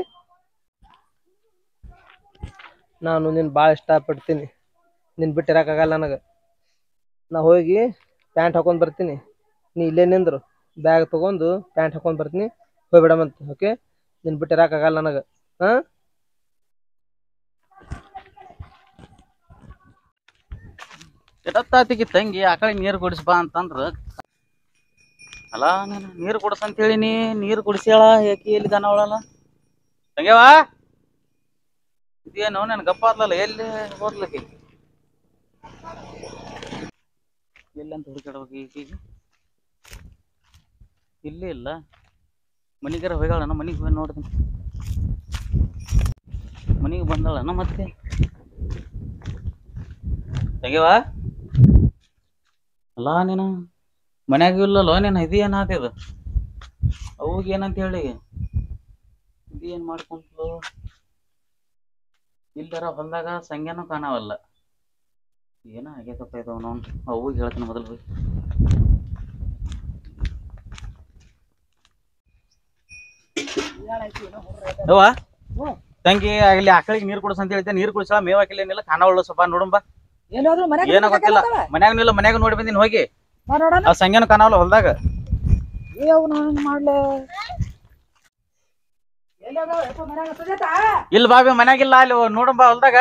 ನಾನು ನಿನ್ನ ಭಾಳ ಇಷ್ಟಪಡ್ತೀನಿ. ನಿನ್ನ ಬಿಟ್ಟು ಇರೋಕ್ಕಾಗಲ್ಲ ನನಗೆ. ನಾ ಹೋಗಿ ಪ್ಯಾಂಟ್ ಹಾಕೊಂಡು ಬರ್ತೀನಿ ನೀ ಇಲ್ಲೇ ನಿಂದ್ರು ಬ್ಯಾಗ್ ತೊಗೊಂಡು ಪ್ಯಾಂಟ್ ಹಾಕೊಂಡು ಬರ್ತೀನಿ ಹೋಗ್ಬಿಡಮಂತ ಓಕೆ. ನಿನ್ನ ಬಿಟ್ಟು ಇರೋಕ್ಕಾಗಲ್ಲ ನನಗೆ. ಹಾಂ ಎಡತ್ತಾತಿಗೆ ತಂಗಿ ಆಕಳಿಗೆ ನೀರು ಕುಡಿಸ್ಬಾ ಅಂತಂದ್ರ ಅಲ್ಲ ನೀನು ನೀರು ಕುಡಿಸಂತ ಹೇಳಿನಿ ನೀರು ಕುಡಿಸ್ಯಾಳ ಯಾಕೆ ಎಲ್ಲಿ ದನ ಅವಳಲ್ಲ ತಂಗ್ಯವಾ ಇದೇನು ನನ್ ಗಪ್ಪ ಆದ್ಲಲ್ಲ ಎಲ್ಲಿ ಹೋದ್ಲಕ್ಕೆ ಎಲ್ಲಂತ ಹುಡುಕಾಡ್ಬೇಕು ಈಗ ಇಲ್ಲೇ ಇಲ್ಲ ಮನಿಗಾರ ಹೋಗ್ಯಾಳನ ಮನಿಗೆ ಹೋಗಿ ನೋಡ್ತೀನಿ ಮನಿಗೆ ಬಂದಾಳನ ಮತ್ತೆ ತಂಗ್ಯವಾ ಅಲ್ಲ ನೀನು ಮನ್ಯಾಗ ಇಲ್ಲಲ್ಲೋ ನೀನು ಇದು ಏನಾಗ್ತದ ಅವಾಗ ಏನಂತ ಹೇಳಿ ಇದು ಏನು ಮಾಡ್ಕೊಂಡ್ಲು ಇಲ್ದಾರ ಹೊಲ್ದಾಗ ಸಂಗ್ಯಾನು ಕಾಣವಲ್ಲ ಏನ ಆಗೈತಪ್ಪ ಇದಾವ ನಾವು ಅವಾಗ ಹೇಳ್ತೀನಿ ಮೊದಲು ಹೋಗಿ ಅವ್ವ ತಂಗಿ ಆಗಲಿ ಆಕಳಿಗೆ ನೀರು ಕುಡಿಸ್ ಅಂತ ಹೇಳ್ತೇನೆ ನೀರು ಕುಡಿಸ ಮೇವ್ ಹಾಕಿಲ್ಲ ಏನಿಲ್ಲ ಕಾಣವಲ್ಲ ಸ್ವಲ್ಪ ನೋಡುಂಬ ಏನ ಗೊತ್ತಿಲ್ಲ ಮನ್ಯಾಗ ಇಲ್ಲ ಮನ್ಯಾಗ ನೋಡಿ ಬಂದಿನಿ ಹೋಗಿ ಆ ಸಂಗ್ಯಾನು ಕಾಣವಲ್ಲ ಹೊಲ್ದಾಗ ಇಲ್ಲ ಬಾಬಿ ಮನ್ಯಾಗಿಲ್ಲ ಅಲ್ಲಿ ನೋಡುಂಬ ಹೊಲ್ದಾಗ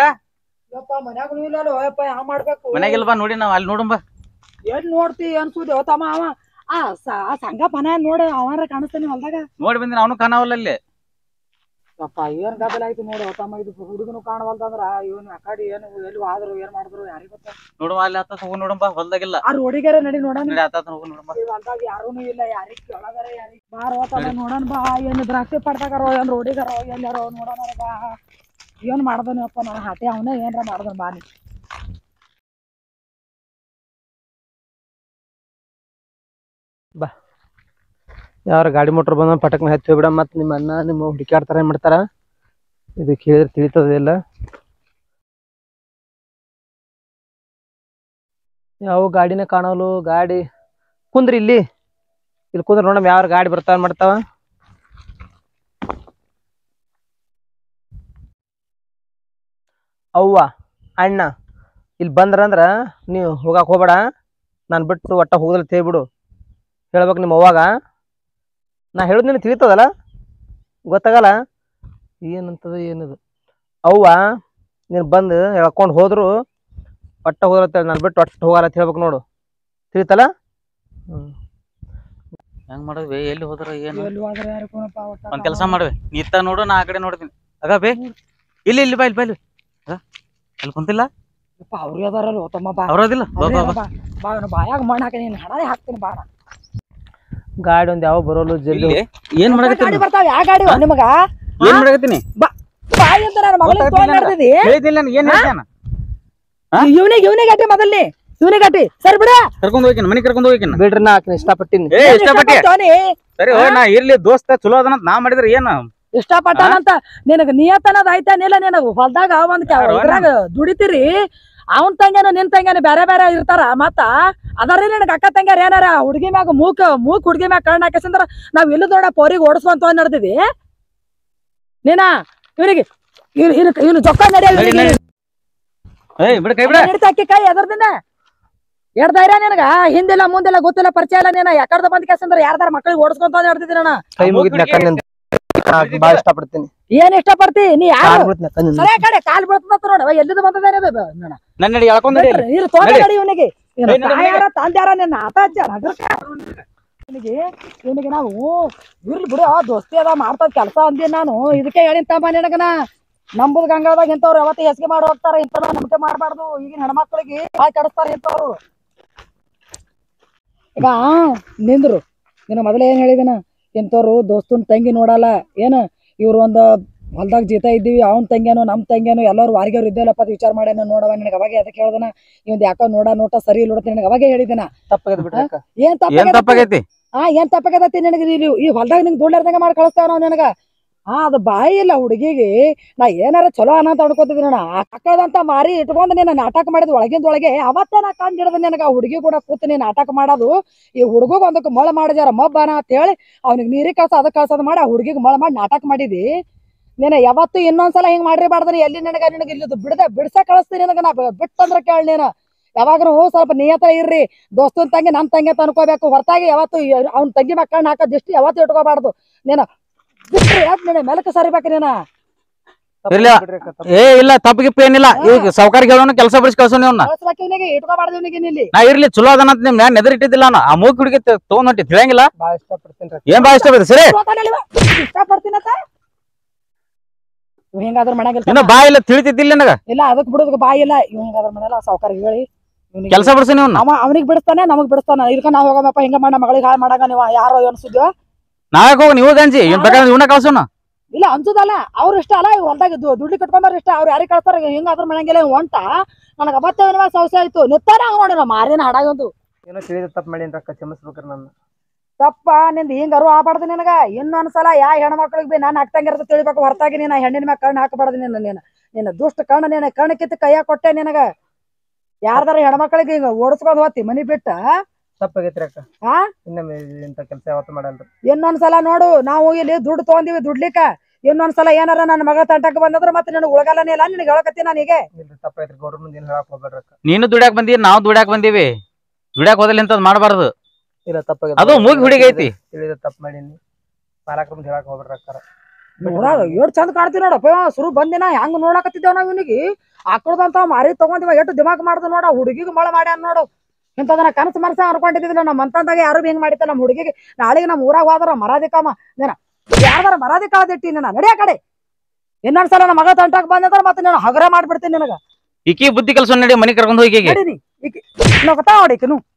ಮನ್ಯಾಗಿಲ್ಲ ಬಾ ನೋಡಿ ನಾವ್ ಅಲ್ಲಿ ನೋಡುಂಬ ಏನ್ ನೋಡ್ತಿ ಅನ್ಸುದಿ ತಮ್ಮ ಅವ ಆ ಸಂಘ ಮನ ನೋಡಿ ಅವರ ಕಾಣಿಸ್ತಾನೆ ಹೊಲ್ದಾಗ ನೋಡಿ ಬಂದಿನ ಅವನು ಕಾಣವಲ್ಲ ಅಲ್ಲಿ ಅಪ್ಪ ಏನ್ ಗದ್ದಲ ಆಯ್ತು ನೋಡಿ ತಮ್ಮ ಇದು ಹುಡುಗನು ಕಾಣವಲ್ದಂದ್ರ ಇವನ್ ಆ ಕಡೆ ಏನು ಎಲ್ಲಿ ಆದ್ರು ಏನ್ ಮಾಡಿದ್ರು ಯಾರಿಗ ಗೊತ್ತ ನೋಡುವ ಅಲ್ಲಿ ಆತ ಹೋಗಿ ನೋಡುಂಬ ಹೊಲ್ದಾಗಿಲ್ಲ ಆ ರೋಡಿಗಾರ ನಡಿ ನೋಡೋಣ ನಡಿ ಆತ ಹೋಗಿ ನೋಡುಂಬ ಹೊಲ್ದಾಗ ಯಾರೂನು ಇಲ್ಲ ಯಾರಿಗ್ ಕೇಳದಾರ ಯಾರಿಗ್ ಬಾರ ತಮ್ಮ ನೋಡೋಣ ಬಾ ಏನ್ ದ್ರಾಕ್ಷಿ ಪಡ್ದಾಗಾರೋ ಏನ್ ರೋಡಿಗಾರೋ ಎಲ್ಲಾರೋ ನೋಡೋಣ ಬಾ ಏನ್ ಮಾಡ್ದನಪ್ಪ ನಾ ಹಾಟಿ ಅವನೇ ಏನ್ರ ಮಾಡ್ದನ್ ಬಾನಿ ಬಾ ಯಾರ ಗಾಡಿ ಮೋಟ್ರ್ ಬಂದ ಪಟಕ್ನ ಹತ್ತಿ ಬಿಡ ಮತ್ ನಿಮ್ಮ ಅಣ್ಣ ನಿಮ್ಮ ಹುಡುಕ್ಯಾಡ್ತಾರ ಏನ್ ಮಾಡ್ತಾರ ಇದು ಕೇಳಿದ್ರೆ ತಿಳಿತದಿಲ್ಲ ಯಾವ ಗಾಡಿನ ಕಾಣವಲು ಗಾಡಿ ಕುಂದ್ರಿ ಇಲ್ಲಿ ಇಲ್ಲಿ ಕುಂದ್ರ ನೋಡಮ್ ಯಾವ ಗಾಡಿ ಬರ್ತಾವ ಮಾಡ್ತಾವ ಅವ್ವ ಅಣ್ಣ ಇಲ್ಲಿ ಬಂದ್ರಂದ್ರ ನೀವು ಹೋಗಾಕ್ ಹೋಗ್ಬೇಡ ನಾನು ಬಿಟ್ಟು ಒಟ್ಟ ಹೋಗದಲ್ಲಿ ತೇಬಿಡು ಹೇಳ್ಬೇಕು ನಿಮ್ಮ ಅವ್ವಾಗ ನಾ ಹೇಳುದು ನಿನಗೆ ತಿಳಿತದಲ್ಲ ಗೊತ್ತಾಗಲ್ಲ ಏನಂತದ ಏನದು ಅವ್ವ ನೀನು ಬಂದು ಹೇಳ್ಕೊಂಡು ಹೋದ್ರು ಒಟ್ಟ ಹೋಗಲತ್ತೇಳಿ ನಾನು ಬಿಟ್ಟು ಒಟ್ಟು ಹೋಗಲ್ಲ ಅಂತ ಹೇಳ್ಬೇಕು ನೋಡು ತಿಳಿತಲ್ಲ ಹ್ಞೂ ಹೆಂಗ್ ಮಾಡೋದು ಎಲ್ಲಿ ಹೋದ್ರ ಏನು ಎಲ್ಲಿ ಹೋದ್ರ ಯಾರು ಕೂನಪ್ಪ ಒಟ್ಟ ಒಂದ್ ಕೆಲಸ ಮಾಡ್ವಿ ನೀ ಇತ್ತ ನೋಡು ನಾ ಆ ಕಡೆ ನೋಡ್ತೀನಿ ಅಗ ಬೇ ಇಲ್ಲಿ ಇಲ್ಲಿ ಬಾ ಇಲ್ಲಿ ಬಾ ಇಲ್ಲಿ ಅಗ ಅಲ್ಲಿ ಕುಂತಿಲ್ಲ ಯಪ್ಪ ಅವ್ರಿಗೆ ಅದಾರಲ್ಲ ತಮ್ಮ ಬಾ ಅವ್ರದಿಲ್ಲ ಬಾ ಬಾ ಬಾ ಬಾ ಅವ್ನು ಬಾಯಾಗ ಮಣ್ಣು ಹಾಕಿ ನೀನು ಹಣದೇ ಹಾಕ್ತೀನಿ ಬಾಣ ಗಾಡಿ ಒಂದು ಯಾವ ಬರೋಲ್ಲ ಜಲ್ದಿ ಇಲ್ಲಿ ಏನ್ ಮಾಡಕತ್ತೀನಿ ಗಾಡಿ ಬರ್ತಾವ ಯಾವ ಗಾಡಿ ನಿಮಗ ಏನ್ ಮಾಡಕತ್ತೀನಿ ಬಾಯಿ ಅಂತ ನನ್ನ ಮಗಳಿಗೆ ಫೋನ್ ಮಾಡ್ತಿದ್ದಿ ಹೇಳಿದಿಲ್ಲ ನನಗೆ ಏನ್ ಹೇಳ್ತಾನ ಇವನಿಗೆ ಇವನಿಗೆ ಗಟ್ಟಿ ಮೊದಲ್ನಿ ಇವನಿಗೆ ಗಟ್ಟಿ ಸರಿ ಬಿಡ ಕರ್ಕೊಂಡ್ ಹೋಗಿನ ಮನಿ ಕರ್ಕೊಂಡ್ ಹೋಗಿನ ಬಿಡ್ರಿ ನಾ ಆಕಿನ ಇಷ್ಟಪಟ್ಟಿನಿ ಏ ಇಷ್ಟಪಟ್ಟಿ ಸರಿ ಹೋಯ್ ನಾ ಇರ್ಲಿ ದೋಸ್ತ ಚಲೋ ಅದನಂತ ನಾ ಮಾಡಿದ್ರೆ ಏನ ಇಷ್ಟಪಟ್ಟಾನಂತ ನಿನಗ ನಿಯತನದ ಐತಾನಿಲ್ಲ ನಿನಗ ಹೊಲ್ದಾಗ ಒಂದ್ ಇದ್ರಾಗ ದುಡಿತೀರಿ ಅವನ್ ತಂಗ್ಯಾನ ನಿನ್ ತಂಗ್ಯಾನ ಬೇರೆ ಬೇರೆ ಇರ್ತಾರ ಮತ್ತ ಅದಾರಿ ನಿನಗ ಅಕ್ಕ ತಂಗ್ಯಾರ ಏನಾರ ಹುಡುಗಿ ಮ್ಯಾಗ ಮೂಕ್ ಮೂಕ್ ಹುಡುಗಿ ಮ್ಯಾಗ ಕಣ್ಣ ಹಾಕಿಸಂದ್ರ ನಾವ್ ಇಲ್ಲಿ ದೊಡ್ಡ ಪೋರಿಗೆ ಓಡಿಸ್ಕೊಂತ ನಡೆದಿವಿ ನೀನ ಇವನಿಗೆ ಇವನು ಜೊಕ್ಕ ನಡೆಯ ಏಯ್ ಬಿಡ ಕೈ ಬಿಡ ಹಿಡಿತಾಕಿ ಕೈ ಎದರ್ದಿನ ಎಡ್ ಧೈರ್ಯ ನಿನಗ ಹಿಂದಿಲ್ಲ ಮುಂದೆಲ್ಲ ಗೊತ್ತಿಲ್ಲ ಪರಿಚಯ ಇಲ್ಲ ನೀನ ಯಾಕರ್ದ ಬಂದ್ ಕೇಸಂದ್ರ ಯಾರ್ದಾರ ಮಕ್ಳಿಗೆ ಓಡಿಸ್ಕೊಂತ ನಡೆದಿದ್ದೀನಿ ಅಣ್ಣ ಕೈ ಮುಗಿದ್ನ ಕಣ್ಣಿಂದ ಬಾಳ ಇಷ್ಟಪಡ್ತೀನಿ ಏನ್ ಇಷ್ಟ ಪಡ್ತಿ ನೀ ಯಾರು ಬಿಡ್ತೀನಿ ಕಣ್ಣಿಂದ ಸರಿ ಕಡೆ ಕಾಲ್ ಬೀಳ್ತದ ನೋಡ ಎಲ್ಲಿದ್ ಬಂದದೇನೆ ನನ್ನ ನಡಿ ಎಳ್ಕೊಂಡ್ ನಡಿ ನೀರು ತೋಟ ನಡಿ ಇವನಿಗೆ ತಾಯಾರ ತಂದ್ಯಾರ ನಿನ್ನ ಆತ ಇವನಿಗೆ ಇವನಿಗೆ ನಾವು ಇರ್ಲಿ ಬಿಡು ದೋಸ್ತಿ ಅದ ಮಾಡ್ತದ ಕೆಲಸ ಅಂದಿ ನಾನು ಇದಕ್ಕೆ ಹೇಳಿನ ತಮ್ಮ ನಿನಗನ ನಂಬುದ್ ಗಂಗಾದಾಗ ಇಂಥವ್ರು ಯಾವತ್ತು ಹೆಸ್ಗೆ ಮಾಡಿ ಹೋಗ್ತಾರ ಇಂಥವ್ರ ನಂಬಿಕೆ ಮಾಡ್ಬಾರ್ದು ಈಗಿನ ಹೆಣ್ಮಕ್ಳಿಗೆ ಬಾಯ್ ಕಡಿಸ್ತಾರ ಇಂಥವ್ರು ಈಗ ನಿಂದ್ರು ನಿನ್ನ ಮೊದಲೇ ಏನ್ ಹೇಳಿದನ ಇಂಥವ್ರು ದೋಸ್ತನ್ ತಂಗಿ ನೋಡಲ್ಲ ಏನ ಇವ್ರು ಒಂದ್ ಹೊಲ್ದಾಗ ಜೀತ ಇದ್ದೀವಿ ಅವ್ನ ತಂಗ್ಯಾನು ನಮ್ ತಂಗ್ಯಾನು ಎಲ್ಲರೂ ವಾರಿಗವ್ರು ಇದ್ದೇಲಪ್ಪ ವಿಚಾರ ಮಾಡ್ಯಾನ ನೋಡವ ನಿನಗೆ ಅವಾಗೆ ಅದಕ್ಕೆ ಹೇಳ್ದನ ಇವಂದ್ ಯಾಕೋ ನೋಡ ನೋಟ ಸರಿ ಇಲ್ಲ ನಿನಗೆ ಅವಾಗೆ ಹೇಳಿದನ ತಪ್ಪಾಗದ್ ಬಿಡ್ರಿ ಅಕ್ಕ ಏನ್ ಏನ್ ತಪ್ಪಾಗೈತಿ ಹಾ ಏನ್ ತಪ್ಪಾಗತಿ ನಿನಗೆ ಈ ಹೊಲ್ದಾಗ ನಿಂಗೆ ದುಡ್ಲಾರ್ದಂಗ ಮಾಡಿ ಕಳಿಸ್ತಾವ ನಾವ್ ನಿನಗ ಹಾ ಅದು ಬಾಯಿ ಇಲ್ಲ ಹುಡುಗಿಗೆ ನಾ ಏನಾರ ಚಲೋ ಅನ್ನಂತ ಅನ್ಕೋತಿದ್ದೀನಿ ನಾ ಅಕ್ಕದಂತ ಮಾರಿ ಇಟ್ಕೊಂಡ್ ನೀನು ನಾಟಕ ಮಾಡಿದ್ ಒಳಗಿಂದ ಒಳಗೆ ಅವತ್ತೇ ನಾ ಕಂಡ್ ಹಿಡ್ದ ನಿನಗ ಹುಡುಗಿ ಕೂಡ ಕೂತು ನೀನ್ ನಾಟಕ ಮಾಡೋದು ಈ ಹುಡುಗಗ್ ಒಂದಕ್ಕೆ ಮೊಳ ಮಾಡಿದ್ಯಾರ ಮಬ್ಬನ ಅಂತ ಹೇಳಿ ಅವ್ನಿಗೆ ನೀರಿಗೆ ಕಳ್ಸ ಅದಕ್ಕೆ ಕಳ್ಸೋದ್ ಮಾಡಿ ಆ ಹುಡುಗಿಗೆ ಮೊಳ ಮಾಡಿ ನಾಟಕ ಮಾಡಿದಿ ನೀನ ಯಾವತ್ತು ಇನ್ನೊಂದ್ಸಲ ಹಿಂಗ್ ಮಾಡ್ರಿ ಬಾರ್ದನಿ ಎಲ್ಲಿ ನಿನಗ ನಿನಗೆ ಇಲ್ಲಿದ್ದು ಬಿಡದೆ ಬಿಡ್ಸ ಕಳಿಸ್ತೀನಿ ನಿನಗ ನಾ ಬಿಟ್ಟಂದ್ರ ಕೇಳಿ ನೀನು ಯಾವಾಗ್ರು ಸ್ವಲ್ಪ ನಿಯತ ಇರ್ರಿ ದೋಸ್ತನ್ ತಂಗಿ ನಮ್ ತಂಗಿ ಅಂತ ಅನ್ಕೋಬೇಕು ಹೊರತಾಗಿ ಯಾವತ್ತು ಅವ್ನ ತಂಗಿ ಮಕ್ಕಳನ್ನ ಹಾಕೋದ್ ಇಷ್ಟು ಯಾವತ್ತು ಇಟ್ಕೋಬಾರ್ದು ನೀನು ಬಿಟ್ರಿ ಯಾಕೆ ನೀನು ಮೆಲಕ ಸರಿಬೇಕು ನೀನ ಇರ್ಲಿ ಏ ಇಲ್ಲ ತಪ್ಪಿಗಿಪ್ಪ ಏನಿಲ್ಲ ಈಗ ಸಾವ್ಕಾರಿಗೆ ಹೇಳೋನು ಕೆಲಸ ಬಿಡಿಸಿ ಕಳ್ಸೋ ನೀವ್ನ ಕಳ್ಸ್ಬೇಕು ಇವನಿಗೆ ಇಟ್ಕೋಬಾರ್ದು ಇವನಿಗೆ ಇಲ್ಲಿ ನಾ ಇರ್ಲಿ ಚಲೋ ಅದನಂತ ನಿಮ್ ನಾನು ಎದುರು ಇಟ್ಟಿದ್ದಿಲ್ಲ ನಾ ಆ ಮೂಗ್ ಹುಡುಗಿ ತಗೊಂಡ್ ಹೊಂಟಿ ತಿಳಿಯಂಗಿಲ್ಲ ಬಾಳ ಇಷ್ಟಪಡ್ತೀನಿ ಏನ್ ಬಾ ಇಷ್ಟ ಬರ್ತದೆ ಸರಿ ಇಷ್ಟಪಡ್ತೀನತ್ತ ಇವ್ ಹೆಂಗಾದ್ರ ಮನ್ಯಾಗ ಇನ್ನ ಬಾ ಇಲ್ಲ ತಿಳಿತಿದ್ದಿಲ್ಲ ನನಗ ಇಲ್ಲ ಅದಕ್ ಬಿಡೋದಕ್ಕೆ ಬಾಯಿ ಇಲ್ಲ ಇವ್ ಹೆಂಗಾದ್ರ ಮನೆಯಲ್ಲ ಸಾವ್ಕಾರ ಹೇಳಿ ಕೆಲಸ ಬಿಡಿಸಿ ನೀವು ಅವ ಅವನಿಗೆ ಬಿಡಿಸ್ತಾನೆ ನಮಗ್ ಬಿಡಿಸ್ತಾನ ಇದಕ್ಕ ನಾವ್ ಹೋಗಮ್ಮಪ್ಪ ಹಿಂಗ ಮಾಡ ಮಗಳಿಗೆ ಹಾಳು ಮಾಡಾಗ ನೀವು ಯಾರೋ ಅನ್ಸುದ್ಯೋ ನಾಳೆ ಹೋಗಿ ನೀವು ಗಂಜಿ ಇವ್ನ ಬೇಕಾದ್ರೆ ಇವನ್ನ ಕಳ್ಸೋಣ ಇಲ್ಲ ಅನ್ಸುದಲ್ಲ ಅವ್ರ ಇಷ್ಟ ಅಲ್ಲ ಹೊಲ್ದಾಗ ದುಡ್ಡು ಕಟ್ಕೊಂಡಾರ ಇಷ್ಟ ಅವ್ರು ಯಾರಿಗೆ ಕಳ್ತಾರ ಹಿಂಗಾದ್ರ ಮನೆಗೆಲ್ಲ ಹೊಂಟ ನನಗ ಅವತ್ತೇನ ಸೌಸೆ ಆಯ್ತು ನಿತ್ತಾರ ಹಂಗ ನೋಡಿ ನಾವು ಮಾರಿನ ಹಾಡಾಗಂದು ಏನೋ ತಿಳಿದ ತಪ್ಪು ಮಾಡೀನಿ ರೊಕ್ಕ ಕ್ಷಮಿಸ್ಬೇಕ್ರಿ ನನ್ನ ತಪ್ಪ ನಿಂದ ಹಿಂಗ ಅರು ಆಗ್ಬಾರ್ದು ನಿನಗ ಇನ್ನೊಂದ್ಸಲ ಯಾ ಹೆಣ್ಮಕ್ಳಿಗೆ ಬಿ ನಾನು ಹಾಕ್ತಂಗಿರ್ತ ತಿಳಿಬೇಕು ಹೊರತಾಗಿ ನೀನ ಹೆಣ್ಣಿನ ಮ್ಯಾಗ ಕಣ್ಣು ಹಾಕಬಾರ್ದು ನಿನ್ನ ನೀನು ನಿನ್ನ ದುಷ್ಟ ಕಣ್ಣ ನೀನ ಕಣ್ಣು ಕಿತ್ತು ಕೈಯಾಗ ಕೊಟ್ಟೆ ನಿನಗ ಯಾರ್ದಾರ ಹೆಣ್ಮಕ್ಳಿಗೆ ಹಿಂಗ ಓಡಿಸ್ಕೊಂಡ್ ಹೋತಿ ಮನಿ ಬಿಟ್ಟ ತಪ್ಪಾಗೈತ್ರಿ ಅಕ್ಕ ಹಾ ಇನ್ನೊಮ್ಮೆ ಇಂಥ ಕೆಲಸ ಯಾವತ್ತು ಮಾಡಲ್ರಿ ಇನ್ನೊಂದ್ಸಲ ನೋಡು ನಾವು ಇಲ್ಲಿ ದುಡ್ಡು ತಗೊಂಡಿವಿ ದುಡ್ಲಿಕ್ಕ ಇನ್ನೊಂದ್ಸಲ ಏನಾರ ನನ್ನ ಮಗ ತಂಟಕ್ಕೆ ಬಂದ್ರ ಮತ್ತೆ ನಿನಗೆ ಉಳಗಲ್ಲನೇ ಇಲ್ಲ ನಿನಗೆ ಹೇಳಕತ್ತಿ ನಾನೀಗ ಇಲ್ರಿ ತಪ್ಪಾಯ್ತ್ರಿ ಗೌಡ್ರ ಮುಂದೆ ಏನು ಹೇಳಕ್ ಹೋಗ್ಬೇಡ್ರಿ ಅಕ್ಕ ನೀನು ದುಡ್ಯಾಕ್ ಬಂದಿ ನಾವು ದುಡ್ಯಾಕ್ ಬಂದೀವಿ ದುಡ್ಯಾಕ್ ಹೋದಲ್ಲಿ ಇಂಥದ್ ಮಾಡಬಾರ್ದು ಇಲ್ಲ ತಪ್ಪಾಗೈತಿ ಅದು ಮೂಗಿ ಹುಡುಗಿ ಐತಿ ತಿಳಿದ ತಪ್ಪು ಮಾಡೀನಿ ಮಾಲಕ್ರ ಮುಂದೆ ಹೇಳಕ್ ಹೋಗ್ಬೇಡ್ರಿ ಅಕ್ಕಾರ ನೋಡಾಗ ಎಷ್ಟ್ ಚಂದ ಕಾಣ್ತೀವಿ ನೋಡಪ್ಪ ಸುರು ಬಂದಿನ ಹೆಂಗ್ ನೋಡಕತ್ತಿದ್ದೇವ್ ನಾವ್ ಇವನಿಗೆ ಆಕಳದಂತ ಮಾರಿ ತಗೊಂಡಿವ ಎಷ್ಟು ದಿಮಾಕ್ ಮಾಡ್ದು ನೋಡ ಹುಡುಗಿಗೆ ಮಳ ಮಾಡ್ಯಾನ ನೋಡು ಇಂಥದನ್ನ ಕನಸು ಮನಸ ಅನ್ಕೊಂಡಿದ್ದಿಲ್ಲ ನಮ್ಮ ಮಂತಂದಾಗ ಯಾರು ಹಿಂಗ್ ಮಾಡಿತ್ತ ನಮ್ಮ ಹುಡುಗಿಗೆ ನಾಳೆಗೆ ನಮ್ಮ ಊರಾಗ ಹೋದ್ರ ಮರಾದಿ ಕಾಮ ನೀನ ಯಾರ್ದಾರ ಮರಾದಿ ಕಾಳದಿಟ್ಟಿ ನೀನ ನಡಿಯ ಕಡೆ ಇನ್ನೊಂದ್ಸಲ ನಮ್ಮ ಮಗ ತಂಟಾಕ್ ಬಂದ್ರ ಮತ್ತೆ ನಾನು ಹಗರ ಮಾಡ್ಬಿಡ್ತೀನಿ ನಿನಗ ಈಕಿ ಬುದ್ಧಿ ಕೆಲಸ ನಡಿ ಮನಿ ಕರ್ಕೊಂಡು ಹೋಗಿ ನಡೀನಿ ಈಗ ನೋಡ್ತಾ ಹೊಡಿಕನು